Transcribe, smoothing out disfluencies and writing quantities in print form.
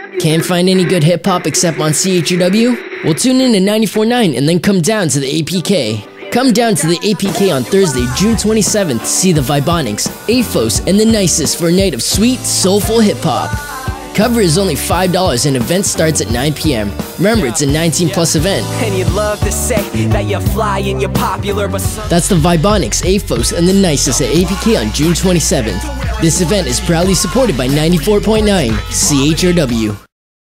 Can't find any good hip-hop except on CHRW? Well, tune in to 94.9 and then come down to the APK. Come down to the APK on Thursday, June 27th to see the Vibonics, A-Fos, and the Nicest for a night of sweet, soulful hip-hop. Cover is only $5 and event starts at 9 p.m. Remember, it's a 19+ event. And you'd love to say that you're fly and you're popular, but that's the Vibonics, A-Fos, and the Nicest at APK on June 27th. This event is proudly supported by 94.9 CHRW.